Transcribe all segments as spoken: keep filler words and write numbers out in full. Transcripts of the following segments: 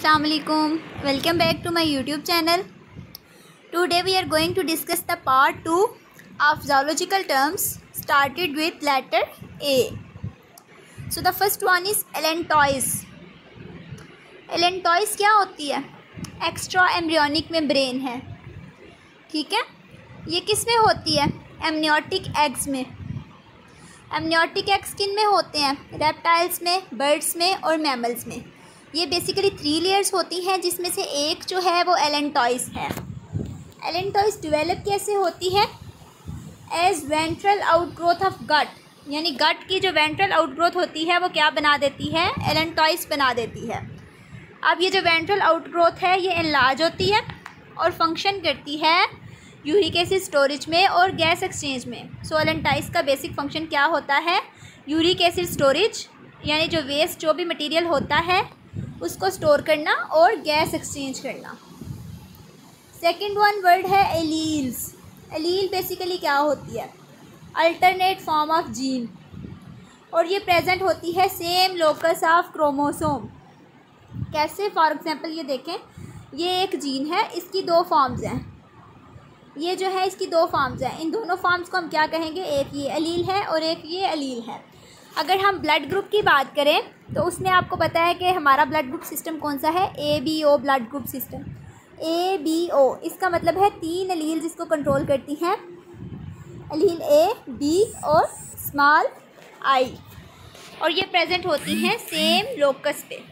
Assalamu alaikum. Welcome back to my YouTube channel. Today we are going to discuss the part two of zoological terms started with letter A. So the first one is allantois. Allantois क्या होती है? Extra embryonic membrane है, ठीक है। ये किस में होती है? एमनियोटिक एग्स में। एमनियोटिक एग्स किन में होते हैं? रेप्टाइल्स में, बर्ड्स में और मैमल्स में। ये बेसिकली थ्री लेयर्स होती हैं, जिसमें से एक जो है वो एलेंटॉइस है। एलेंटॉइस डेवलप कैसे होती है? As ventral outgrowth of gut, यानी गट की जो वेंट्रल आउटग्रोथ होती है वो क्या बना देती है? एलेंटॉइस बना देती है। अब ये जो वेंट्रल आउटग्रोथ है ये एनलार्ज होती है और फंक्शन करती है यूरिक एसिड स्टोरेज में और गैस एक्सचेंज में। सो एलेंटॉइस का बेसिक फंक्शन क्या होता है? यूरिक एसिड स्टोरेज, यानी जो वेस्ट जो भी मटेरियल होता है उसको स्टोर करना और गैस एक्सचेंज करना। सेकंड वन वर्ड है एलील्स। एलील बेसिकली क्या होती है? अल्टरनेट फॉर्म ऑफ जीन, और ये प्रेजेंट होती है सेम लोकस ऑफ क्रोमोसोम। कैसे? फॉर एग्जांपल ये देखें, ये एक जीन है, इसकी दो फॉर्म्स हैं। ये जो है इसकी दो फॉर्म्स हैं। इन दोनों फॉर्म्स को हम क्या कहेंगे? एक ये एलील है और एक ये एलील है। अगर हम ब्लड ग्रुप की बात करें तो उसमें आपको पता है कि हमारा ब्लड ग्रुप सिस्टम कौन सा है? A B O blood group system. A B O इसका मतलब है तीन एलील जिसको कंट्रोल करती हैं, एलील ए, बी और स्मॉल आई, और ये प्रेजेंट होती हैं सेम लोकस पे।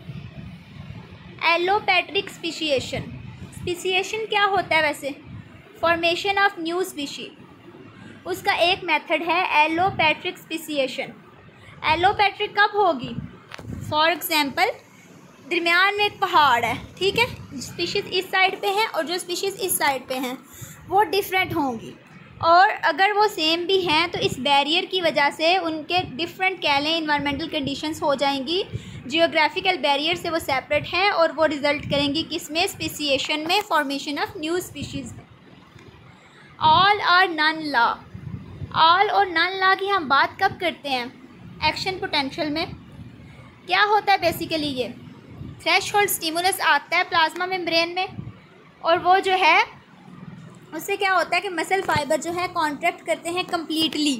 Allopatric speciation. स्पीशिएशन क्या होता है वैसे? Formation of new species. उसका एक मेथड है एलोपैट्रिक स्पीशिएशन। एलोपैट्रिक कब होगी? फॉर एग्जांपल दरमियान में एक पहाड़ है, ठीक है, स्पीशीज़ इस साइड पे हैं और जो स्पीशीज़ इस साइड पे हैं वो डिफरेंट होंगी, और अगर वो सेम भी हैं तो इस बैरियर की वजह से उनके डिफरेंट कह लें इन्वायरमेंटल कंडीशंस हो जाएंगी, जियोग्राफिकल बैरियर से वो सेपरेट हैं और वो रिज़ल्ट करेंगी किस में? स्पीशिएशन में, फॉर्मेशन ऑफ न्यू स्पीशीज़ में। All or none law. All or none law की हम बात कब करते हैं? एक्शन पोटेंशियल में। क्या होता है बेसिकली? ये थ्रेशोल्ड स्टिमुलस आता है प्लाज्मा मेम्ब्रेन में, और वो जो है उससे क्या होता है कि मसल फाइबर जो है कॉन्ट्रैक्ट करते हैं completely.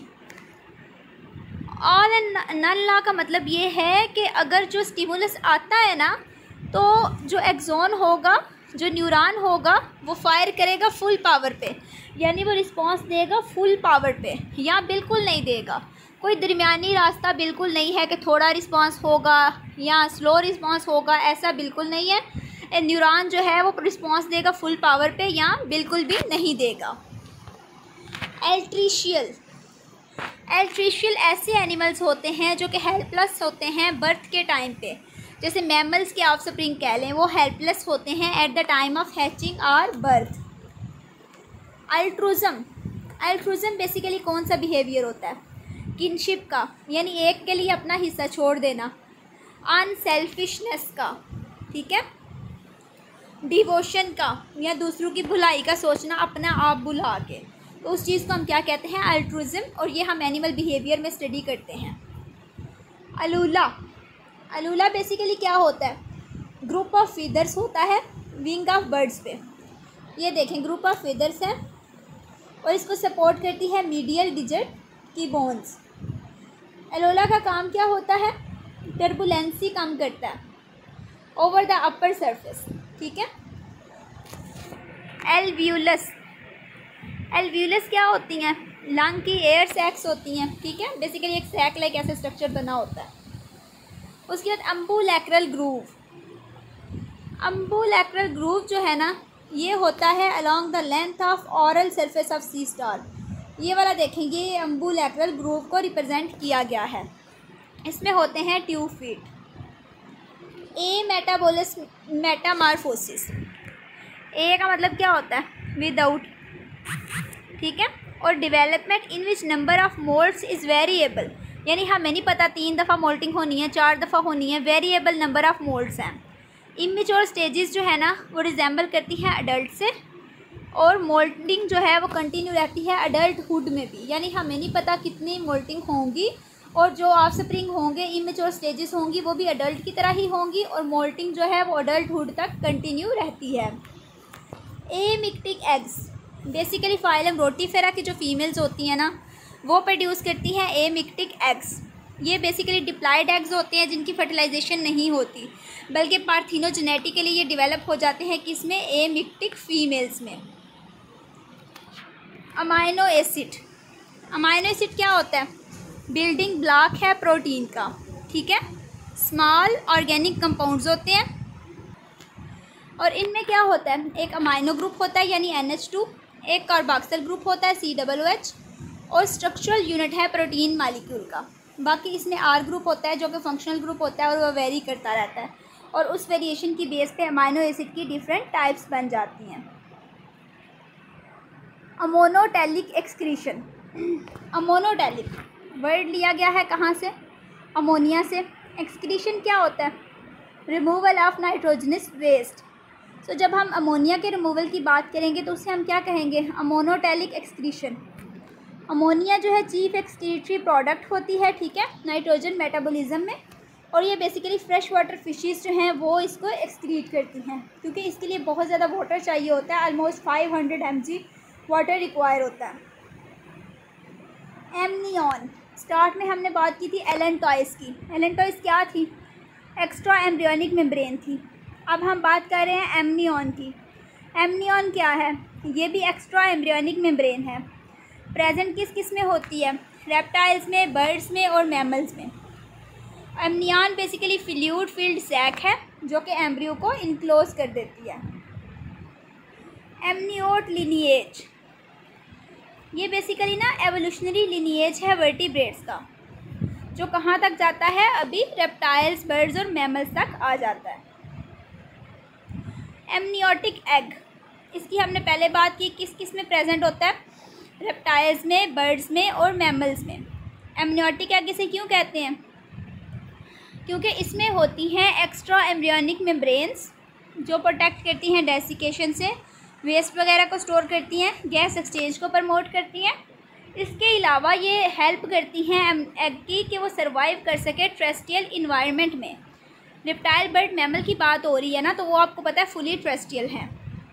All and none law का मतलब ये है कि अगर जो स्टिमुलस आता है ना, तो जो एक्सोन होगा, जो न्यूरॉन होगा, वो फायर करेगा फुल पावर पे, यानी वो रिस्पांस देगा फुल पावर पे, या बिल्कुल नहीं देगा। कोई दरमियानी रास्ता बिल्कुल नहीं है कि थोड़ा रिस्पांस होगा या स्लो रिस्पांस होगा, ऐसा बिल्कुल नहीं है। न्यूरॉन जो है वो रिस्पांस देगा फुल पावर पे या बिल्कुल भी नहीं देगा। एल्ट्रीशियल। एल्ट्रीशियल ऐसे एनिमल्स होते हैं जो कि हेल्पलेस होते हैं बर्थ के टाइम पे, जैसे मैमल्स के ऑफस्प्रिंग कह लें, वो हेल्पलेस होते हैं at the time of hatching और बर्थ। अल्ट्रूज़म। अल्ट्रूज़म बेसिकली कौन सा बिहेवियर होता है? किनशिप का, यानी एक के लिए अपना हिस्सा छोड़ देना। अनसेल्फिशनेस का, ठीक है, डिवोशन का, या दूसरों की भलाई का सोचना अपना आप भुला के, तो उस चीज़ को हम क्या कहते हैं? अल्ट्रूज़म, और ये हम एनिमल बिहेवियर में स्टडी करते हैं। अलूला। अलूला बेसिकली क्या होता है? ग्रुप ऑफ फीदर्स होता है विंग ऑफ बर्ड्स पे। ये देखें, ग्रुप ऑफ फीदर्स है और इसको सपोर्ट करती है मीडियल डिजिट की बोन्स। एलोला का काम क्या होता है? टर्बुलेंसी कम करता है ओवर द अपर सरफेस, ठीक है। एल्व्यूलस। एल्व्यूलस क्या होती हैं? लंग की एयर सैक्स होती हैं, ठीक है, बेसिकली एक सैक लाइक ऐसे स्ट्रक्चर बना होता है। उसके बाद अम्बुलैक्रल ग्रूव। अम्बुलैक्रल ग्रूव जो है ना, ये होता है along the length of oral surface of sea star. ये वाला देखें, ये अम्बुलैक्रल ग्रूव को रिप्रेजेंट किया गया है। इसमें होते हैं tube feet. Ametabolous metamorphosis. A का मतलब क्या होता है? विदाउट, ठीक है, और development in which number of moults is variable, यानी हमें नहीं पता तीन दफ़ा मोल्टिंग होनी है, चार दफ़ा होनी है, वेरिएबल नंबर ऑफ मोल्ड्स हैं। इमेच्योर स्टेजेस जो है ना वो रिजेंबल करती हैं अडल्ट से, और मोल्टिंग जो है वो कंटिन्यू रहती है अडल्टहुड में भी, यानी हमें नहीं पता कितनी मोल्टिंग होंगी और जो ऑफ स्प्रिंग होंगे, इमेच्योर स्टेजेस होंगी, वो भी अडल्ट की तरह ही होंगी और मोल्टिंग जो है वो अडल्टहुड तक कंटिन्यू रहती है। Amictic eggs basically phylum Rotifera की जो फीमेल्स होती हैं ना, वो प्रोड्यूस करती हैं एमिक्टिक एग्स। ये बेसिकली डिप्लॉयड एग्स होते हैं जिनकी फर्टिलाइजेशन नहीं होती, बल्कि पार्थिनोजेनेटिकली ये डेवलप हो जाते हैं किसमें, एमिक्टिक फीमेल्स में। अमाइनो एसिड, अमाइनो एसिड क्या होता है, बिल्डिंग ब्लॉक है प्रोटीन का, ठीक है। स्मॉल ऑर्गेनिक कंपाउंड्स होते हैं और इनमें क्या होता है, एक अमाइनो ग्रुप होता है यानी एन एच टू, एक कार्बोक्सिल ग्रुप होता है सी डबल ओ एच, और स्ट्रक्चरल यूनिट है प्रोटीन मालिक्यूल का। बाकी इसमें आर ग्रुप होता है जो कि फंक्शनल ग्रुप होता है और वह वेरी करता रहता है, और उस वेरिएशन की बेस पे अमाइनो एसिड की डिफरेंट टाइप्स बन जाती हैं। अमोनोटैलिक एक्सक्रीशन, अमोनोटैलिक वर्ड लिया गया है कहाँ से, अमोनिया से। एक्सक्रीशन क्या होता है, removal of nitrogenous waste. So जब हम अमोनिया के रिमूवल की बात करेंगे तो उसे हम क्या कहेंगे, अमोनोटैलिक एक्सक्रीशन। अमोनिया जो है चीफ एक्सक्रीटरी प्रोडक्ट होती है, ठीक है, नाइट्रोजन मेटाबॉलिज्म में, और ये बेसिकली फ्रेश वाटर फिशेस जो हैं वो इसको एक्सक्रीट करती हैं, क्योंकि इसके लिए बहुत ज़्यादा वाटर चाहिए होता है, almost five hundred M G water require होता है। एमनियन, स्टार्ट में हमने बात की थी एलेंटॉइस की। एलेंटॉइस क्या थी, एक्स्ट्रा एम्ब्रियोनिक मेम्ब्रेन थी। अब हम बात कर रहे हैं एमनियन की। एमनियन क्या है, ये भी एक्स्ट्रा एम्ब्रियोनिक मेम्ब्रेन है। प्रेजेंट किस किस में होती है, रेप्टाइल्स में, बर्ड्स में और मैमल्स में। Amnion basically fluid filled sac है जो कि एम्ब्रियो को इनक्लोज कर देती है। एमनियोट लिनिएज, ये बेसिकली ना एवोल्यूशनरी लिनिएज है वर्टिब्रेट्स का, जो कहाँ तक जाता है, अभी रेप्टाइल्स, बर्ड्स और मैमल्स तक आ जाता है। एमनियोटिक एग, इसकी हमने पहले बात की, किस किस में प्रेजेंट होता है, रेप्टाइल्स में, बर्ड्स में और मैमल्स में। एमनियोटिक एग इसे क्यों कहते हैं, क्योंकि इसमें होती हैं एक्स्ट्रा एम्ब्रियोनिक मेम्ब्रेन्स जो प्रोटेक्ट करती हैं डेसिकेशन से, वेस्ट वगैरह को स्टोर करती हैं, गैस एक्सचेंज को प्रमोट करती हैं। इसके अलावा ये हेल्प करती हैं एग की कि वो सर्वाइव कर सके टेरेस्ट्रियल इन्वायरमेंट में। रिप्टाइल, बर्ड, मैमल की बात हो रही है ना, तो वो आपको पता है फुली टेरेस्ट्रियल हैं।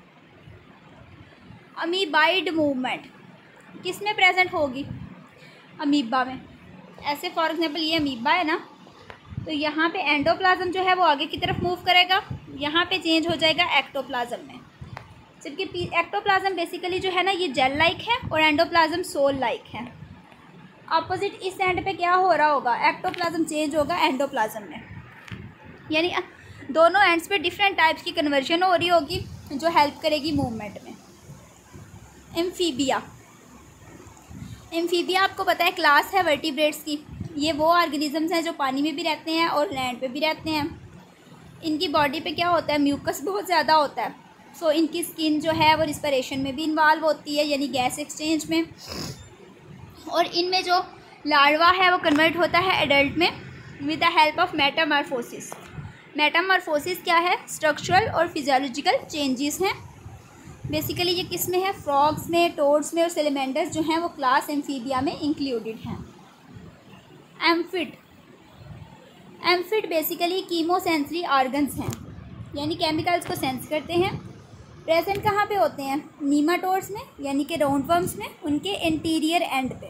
अमीबाइड मूवमेंट किस में प्रेजेंट होगी, अमीबा में। ऐसे फॉर एग्जांपल ये अमीबा है ना, तो यहाँ पे एंडोप्लाज्म जो है वो आगे की तरफ मूव करेगा, यहाँ पे चेंज हो जाएगा एक्टोप्लाज्म में। जबकि एक्टोप्लाज्म बेसिकली जो है ना ये जेल लाइक है और एंडोप्लाज्म सोल लाइक है। अपोजिट इस एंड पे क्या हो रहा होगा, एक्टोप्लाज्म चेंज होगा एंडोप्लाज्म में, यानी दोनों एंड्स पे डिफरेंट टाइप्स की कन्वर्जन हो रही होगी जो हेल्प करेगी मूवमेंट में। एम्फीबिया, एम्फीबिया आपको पता है क्लास है वर्टिब्रेट्स की। ये वो ऑर्गेनिजम्स हैं जो पानी में भी रहते हैं और लैंड पे भी रहते हैं। इनकी बॉडी पे क्या होता है, म्यूकस बहुत ज़्यादा होता है। सो so, इनकी स्किन जो है वो रिस्पिरेशन में भी इन्वॉल्व होती है, यानी गैस एक्सचेंज में। और इनमें जो लार्वा है वो कन्वर्ट होता है एडल्ट में with the help of metamorphosis. Metamorphosis क्या है, स्ट्रक्चरल और फिजियोलॉजिकल चेंजेस हैं। बेसिकली ये किस में है, फ्रॉग्स में, टोड्स में और सेलेमेंडर्स जो हैं वो क्लास एम्फीबिया में इंक्लूडेड हैं। एम्फिड, एम्फिड बेसिकली कीमोसेंसरी ऑर्गन्स हैं, यानी केमिकल्स को सेंस करते हैं। प्रेजेंट कहाँ पे होते हैं, नीमाटोड्स में, यानी कि राउंडवर्म्स में, उनके इंटीरियर एंड पे।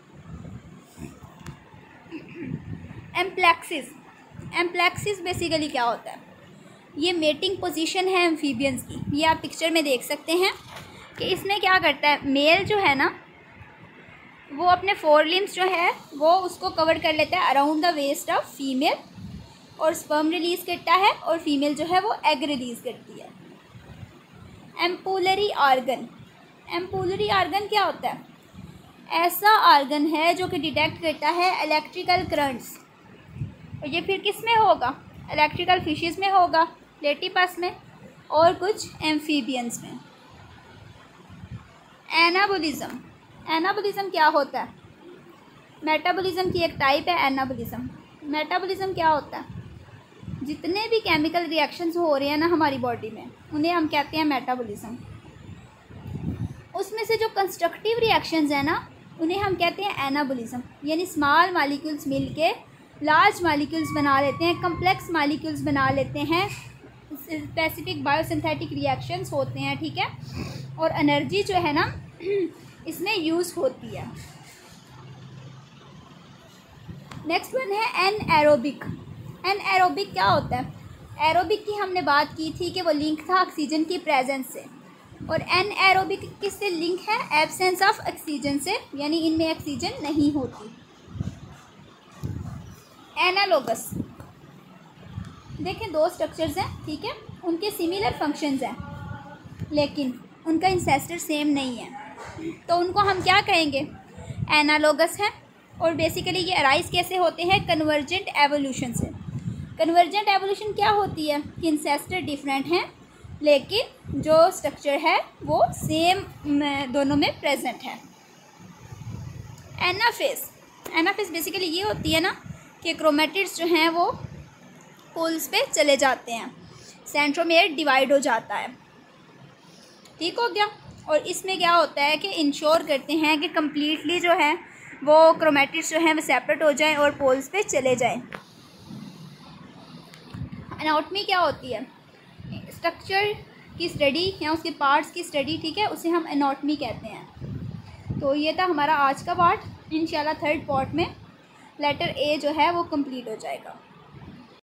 एम्प्लेक्सिस, एम्प्लेक्सिस बेसिकली क्या होता है, ये मेटिंग पोजीशन है एम्फीबियंस की। ये आप पिक्चर में देख सकते हैं कि इसमें क्या करता है, मेल जो है ना वो अपने फोर लिम्स जो है वो उसको कवर कर लेता है around the waist of female, और स्पर्म रिलीज़ करता है, और फीमेल जो है वो एग रिलीज़ करती है। एम्पुलरी ऑर्गन, एम्पुलरी ऑर्गन क्या होता है, ऐसा ऑर्गन है जो कि डिटेक्ट करता है इलेक्ट्रिकल करंट्स, और ये फिर किस में होगा, इलेक्ट्रिकल फिशेस में होगा, प्लेटिपस में और कुछ एम्फीबियंस में। एनाबोलिज्म, एनाबोलिज्म क्या होता है, मेटाबॉलिज्म की एक टाइप है एनाबोलिज्म। मेटाबॉलिज्म क्या होता है, जितने भी केमिकल रिएक्शंस हो रहे हैं ना हमारी बॉडी में उन्हें हम कहते हैं मेटाबॉलिज्म। उसमें से जो कंस्ट्रक्टिव रिएक्शंस हैं ना उन्हें हम कहते हैं एनाबोलिज्म, यानी स्मॉल मालिक्यूल्स मिल के लार्ज मालिक्यूल्स बना लेते हैं, कम्प्लेक्स मालिक्यूल्स बना लेते हैं, स्पेसिफिक बायोसिंथेटिक रिएक्शंस होते हैं, ठीक है। और एनर्जी जो है ना इसमें यूज़ होती है। नेक्स्ट वन है एन एरोबिक। एन एरोबिक क्या होता है? एरोबिक की हमने बात की थी कि वो लिंक था ऑक्सीजन की प्रेजेंस से, और एन एरोबिक किससे लिंक है? एब्सेंस ऑफ ऑक्सीजन से, यानी इनमें ऑक्सीजन नहीं होती। एनालोगस, देखें दो स्ट्रक्चर्स हैं, ठीक है, उनके सिमिलर फंक्शंस हैं लेकिन उनका इंसेस्टर सेम नहीं है, तो उनको हम क्या कहेंगे? एनालोगस है। और बेसिकली ये अराइज कैसे होते हैं? कन्वर्जेंट एवोल्यूशन से। कन्वर्जेंट एवोल्यूशन क्या होती है कि इंसेस्टर डिफरेंट हैं लेकिन जो स्ट्रक्चर है वो सेम दोनों में प्रेजेंट है। एनाफेज, एनाफेज बेसिकली ये होती है ना कि क्रोमेटिड्स जो हैं वो पोल्स पे चले जाते हैं, सेंट्रोमेयर डिवाइड हो जाता है, ठीक हो गया। और इसमें क्या होता है कि इंश्योर करते हैं कि कम्प्लीटली जो है वो क्रोमेटिड्स जो हैं वो सेपरेट हो जाएं और पोल्स पे चले जाएं। एनाटॉमी क्या होती है? स्ट्रक्चर की स्टडी या उसके पार्ट्स की स्टडी, ठीक है, उसे हम एनाटॉमी कहते हैं। तो ये था हमारा आज का पार्ट। इंशाल्लाह थर्ड पार्ट में लेटर ए जो है वो कंप्लीट हो जाएगा।